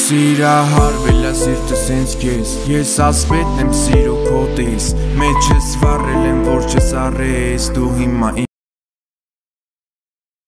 Սիրահարվել է սիրտս ինձ քեզ Ես ասպետն եմ սիրո քո տես Մեջ ես վառել եմ որ չես առես Դու հիմա